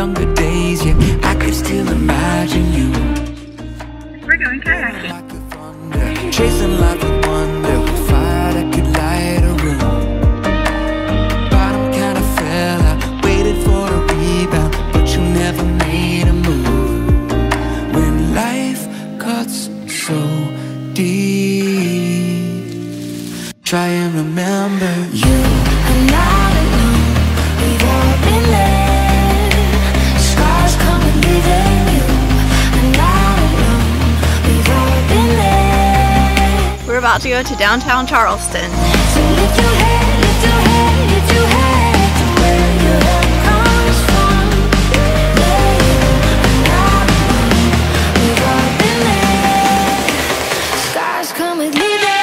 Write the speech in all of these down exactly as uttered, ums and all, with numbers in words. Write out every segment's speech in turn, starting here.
younger days, yeah, I could still imagine you. We're going kayaking. Like a thunder, chasing life with wonder, with fire that could light a room. Bottom kind of fell out, waited for a rebound, but you never made a move. When life cuts so deep, try and remember you are not alone. We've all been there. Scars come and leaving you are not alone. We've all been there. We're about to go to downtown Charleston. So lift your head, lift your head, lift your head to where your head comes from. Yeah, you are not alone. We've all been there. Scars come and leave it.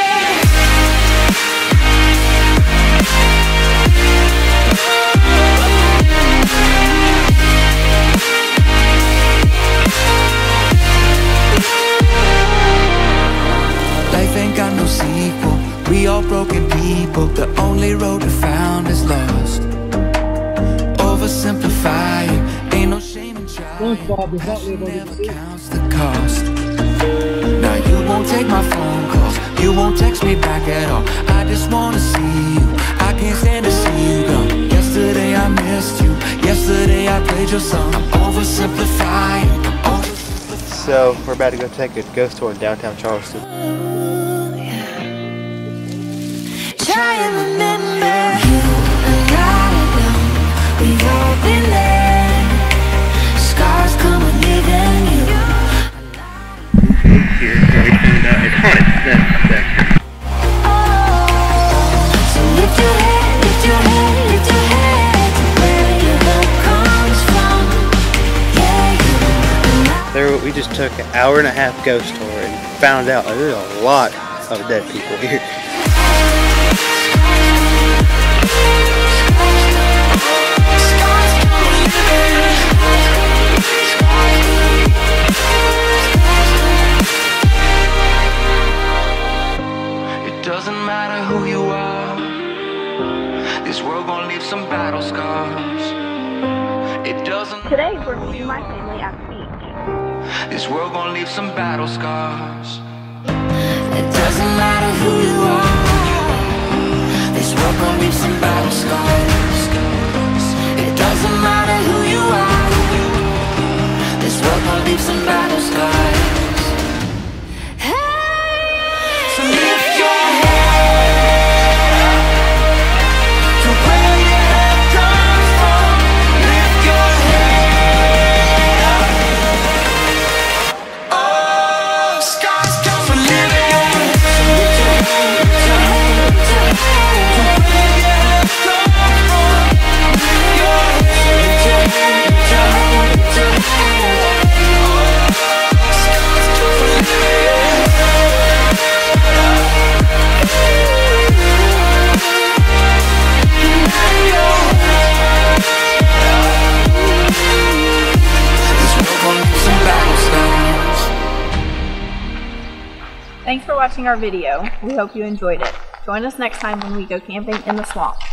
Life ain't got no sequel. We all broken people. The only road we found is lost. Oversimplifying. Ain't no shame in trying. Never counts the cost. Now you won't take my phone calls. You won't text me back at all. I just wanna see you. I can't stand to see you go. Yesterday I missed you. Yesterday I played your song. I'm oversimplifying. I'm oversimplifying. So we're about to go take a ghost tour in downtown Charleston. Try and remember you are not alone. We've all been there. Scars come with living you. Here, we found out it's haunted. That's that. Oh, so lift your head, lift your head, lift your head to where your hope comes from. Yeah, you are not. There, we just took an hour and a half ghost tour and found out that there's a lot of dead people here. Doesn't matter who you are, this world gonna leave some battle scars. It doesn't. Today we're meeting my family at the beach. This world gonna leave some battle scars. It doesn't matter who you are, this world gonna leave some battle scars. It doesn't matter who you are, this world gonna leave some battle scars. So lift your Thanks for watching our video. We hope you enjoyed it. Join us next time when we go camping in the swamp.